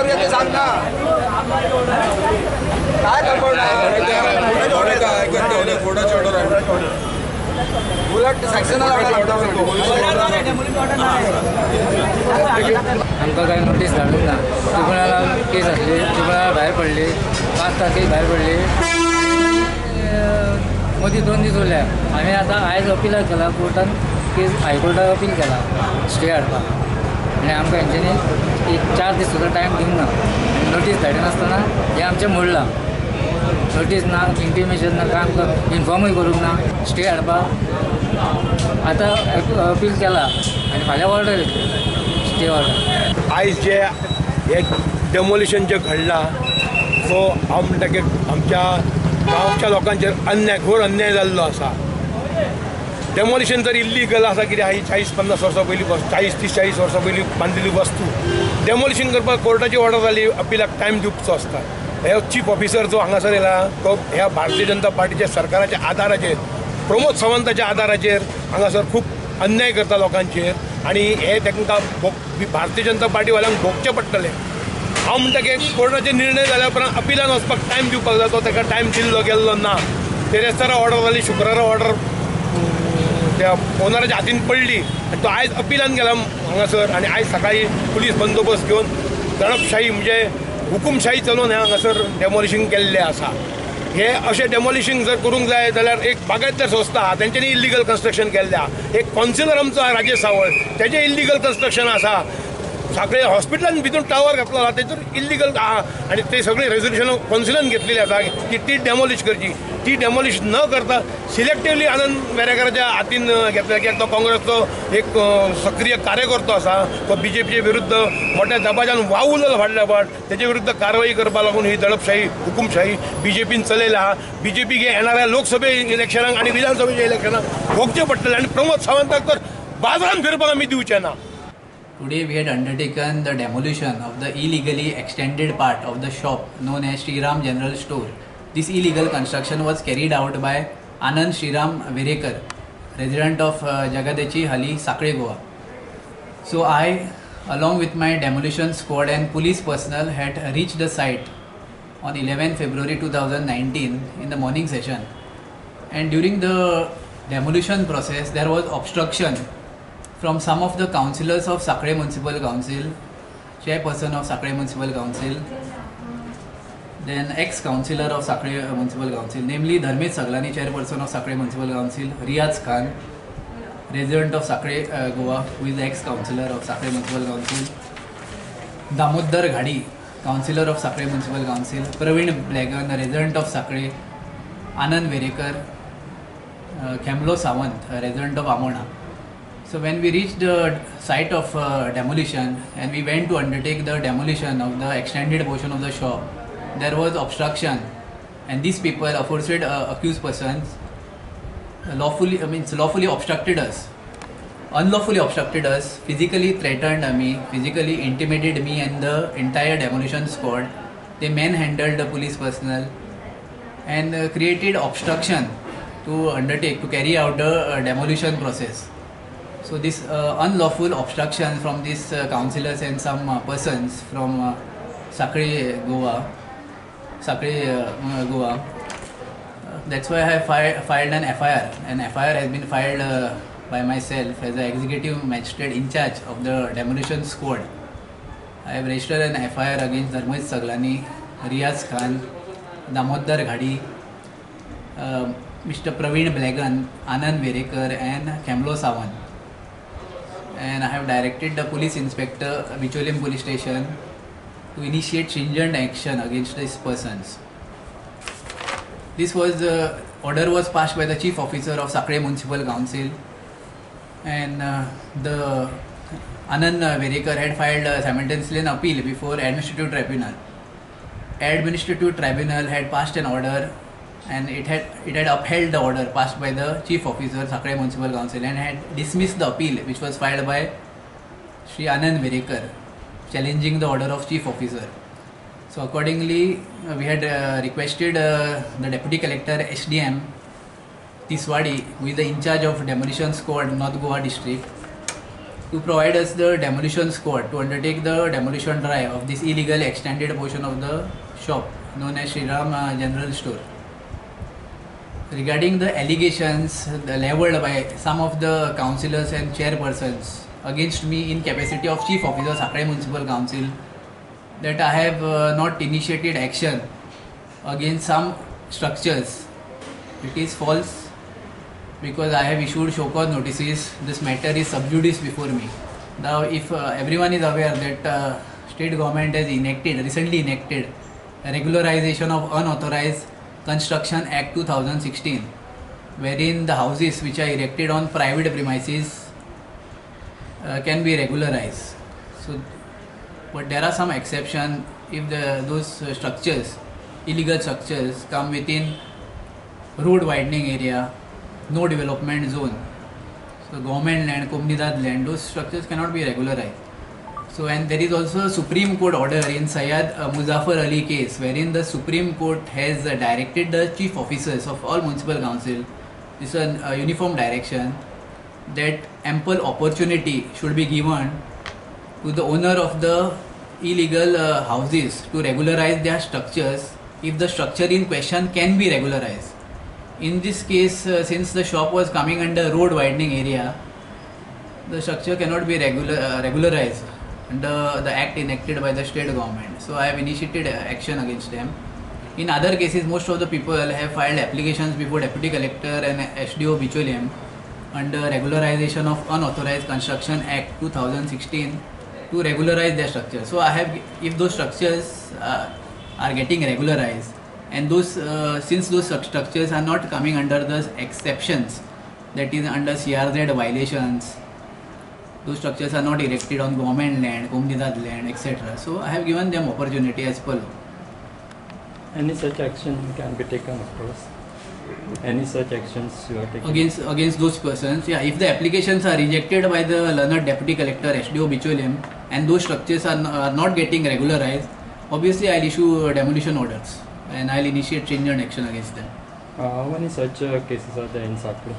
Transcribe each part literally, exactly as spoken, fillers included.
करूया ते सांग ना. काय उलट सेक्शनल आमकां काय नोटीस धाडूंक ना. ट्रिब्युनला केस आसली, ट्रिब्युनला भायर पडली, पांच तारखेक भायर पडली. मदीं दोन दीस उरल्या. हांवें आतां आयज अपिलाक केला कोर्टान, केस हायकोर्टाक अपील केला स्टे हाडपाक. आनी आमकां हेंच्यांनी एक चार दीस सुद्दां टायम दिवंक ना. नोटीस धाडिनासतना हें आमचें मोडलां. नोटीस ना, इंटिमेशन ना, काय आमकां इन्फॉर्मूय करूंक ना. स्टे हाडपाक आतां अपील केला आनी फाल्यां ऑर्डर येतली, स्टे ऑर्डर. आयज जे हे डेमोलिशन जे घडलां सो हांव म्हणटा की आमच्या गांवच्या लोकांचेर अन्याय घोर अन्याय जाल्लो आसा. डेमोलिशन जर इल्लीगल आसा कित्याक ही चाळीस पन्नास वर्सां पयलीं चाळीस तीस चाळीस वर्सां पयलीं बांदिल्ली वस्तू डेमोलिशन करपाक कोर्टाची ऑर्डर जाली, अपिलाक टायम दिवचो आसता. हे चीफ ऑफिसर जो हांगासर येला तो ह्या भारतीय जनता पार्टीच्या सरकाराच्या आदाराचेर, प्रमोद सावंताच्या आदाराचेर हांगासर खूब अन्याय करता लोकांचेर आनी हे तांकां भारतीय जनता पार्टीवाल्यांक भोगचें पडटलें. हांव म्हणटा की कोर्टाचे निर्णय जाल्या उपरांत अपिलान वचपाक टायम दिवपाक जाय. तो ताका टायम दिल्लो गेल्लो ना. तेरेस्तारा ऑर्डर जाली, शुक्रारा ऑर्डर त्या ओनराच्या हातीन पडली आनी तो आयज अपिलान गेला हांगासर. आनी आयज सकाळी पुलीस बंदोबस्त घेवन दडपशाही म्हणजे हुकुमशाही चलोवन हे हांगासर डेमोलिशन केल्लें आसा. हे अशें डेमोलिशन जर करूंक जाय जाल्यार एक बागायतदार संस्था आहा तेंच्यांनी इल्लीगल कन्स्ट्रक्शन केल्लें आहा. एक कावन्सिलर आमचो राजेश सावळ तेजें इल्लीगल कन्स्ट्रक्शन आसा. सगळे हॉस्पिटलान भितर टावर घातलो आहा तेतूर इल्लीगल आहा आनी ते सगळी रेजोल्युशन कावन्सिलान घेतलेली आसा की ती डेमोलिश करची. ती डेमोलिश न करता सिलेक्टिवली आनंद वेरेकराच्या हातीन घेतल्या कित्याक तो काँग्रेसचो एक सक्रीय कार्यकर्तो आसा. तो बी जे पीचे विरुद्ध मोठ्या दबाज्यान वावुरलो फाटल्या फावट. तेजे विरुद्ध कारवाई करपाक लागून ही दडपशाही हुकुमशाही बी जे पीन चलयल्या आहा. बी जे पीक येणाऱ्या लोकसभे इलेक्शनाक आनी विधानसभेच्या इलेक्शनाक भोगचें पडटलें आनी प्रमोद सावंताक तर बाजारान फिरपाक आमी दिवचे ना. Today we had undertaken the demolition of the illegally extended part of the shop known as Shriram General Store. This illegal construction was carried out by Anand Shriram Verekar, resident of uh, Jagadechi Hali, Sakre, Goa. So I, along with my demolition squad and police personnel, had reached the site on eleventh February two thousand nineteen in the morning session. And during the demolition process, there was obstruction from some of the councillors of Sakre Municipal Council, chairperson of Sakre Municipal Council, then ex-councillor of Sakre Municipal Council, namely Dharmesh Saglani, chairperson of Sakre Municipal Council, Riyaz Khan, resident of Sakre, uh, Goa, who is the ex-councillor of Sakre Municipal Council, Damodar Ghadi, councillor of Sakre Municipal Council, Praveen Blegan, resident of Sakre, Anand Verekar, uh, Kemlo Sawant, a resident of Amona. So when we reached the site of uh, demolition and we went to undertake the demolition of the extended portion of the shop, there was obstruction, and these people, aforesaid uh, accused persons, lawfully, I mean, lawfully obstructed us, unlawfully obstructed us, physically threatened me, physically intimidated me and the entire demolition squad. They manhandled the police personnel and uh, created obstruction to undertake, to carry out the uh, demolition process. So this uh, unlawful obstruction from these uh, councillors and some uh, persons from uh, Sakre, Goa, Sakre, uh, Goa. Uh, that's why I have fi filed an F I R. An F I R has been filed uh, by myself as the executive magistrate in charge of the demolition squad. I have registered an F I R against Dharmesh Saglani, Riyaz Khan, Damodar Ghadi, uh, Mister Praveen Blegan, Anand Verekar and Kemlo Sawant. And I have directed the police inspector, Bicholim police station, to initiate stringent action against these persons. This was the uh, order was passed by the chief officer of Sakre Municipal Council, and uh, the Anand Verekar had filed uh, simultaneously an appeal before administrative tribunal. Administrative tribunal had passed an order, and it had it had upheld the order passed by the chief officer Sakre Municipal Council and had dismissed the appeal which was filed by Shri Anand Verekar challenging the order of chief officer. So accordingly uh, we had uh, requested uh, the deputy collector S D M Tiswadi, who is the in charge of demolition squad North Goa district, to provide us the demolition squad to undertake the demolition drive of this illegal extended portion of the shop known as Shriram uh, General Store. Regarding the allegations leveled by some of the councillors and chairpersons against me in capacity of Chief Officer, Sakade Municipal Council, that I have uh, not initiated action against some structures, it is false, because I have issued show cause notices. This matter is sub judice before me. Now, if uh, everyone is aware that uh, state government has enacted, recently enacted, a regularization of unauthorized Construction Act two thousand sixteen, wherein the houses which are erected on private premises uh, can be regularized. So, but there are some exceptions if the those uh, structures, illegal structures, come within road widening area, no development zone. So, government land, Comunidad land, those structures cannot be regularized. So, and there is also a Supreme Court order in Syed uh, Muzaffar Ali case, wherein the Supreme Court has uh, directed the chief officers of all municipal council, this is a uh, uniform direction, that ample opportunity should be given to the owner of the illegal uh, houses to regularize their structures if the structure in question can be regularized. In this case, uh, since the shop was coming under road widening area, the structure cannot be regular, uh, regularized under the act enacted by the state government. So I have initiated action against them. In other cases, most of the people have filed applications before Deputy Collector and S D O Bicholiam under Regularization of Unauthorized Construction Act two thousand sixteen to regularize their structure. So I have, if those structures uh, are getting regularized, and those uh, since those structures are not coming under the exceptions, that is under C R Z violations, those structures are not erected on government land, Comunidad land, et cetera. So I have given them opportunity as per law. Any such action can be taken, of course. Any such actions you are taking? Against against those persons, yeah. If the applications are rejected by the learned Deputy Collector S D O Bicholiam and those structures are, are not getting regularized, obviously I'll issue demolition orders and I'll initiate stringent action against them. Uh, how many such uh, cases are there in Sakade?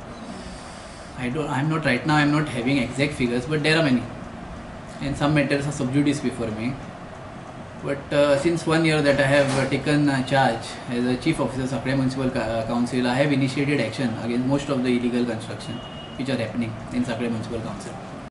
I don't. I'm not right now. I'm not having exact figures, but there are many, and some matters are sub judice before me. But uh, since one year that I have uh, taken uh, charge as a Chief Officer, Sakade Municipal uh, Council, I have initiated action against most of the illegal construction which are happening in Sakade Municipal Council.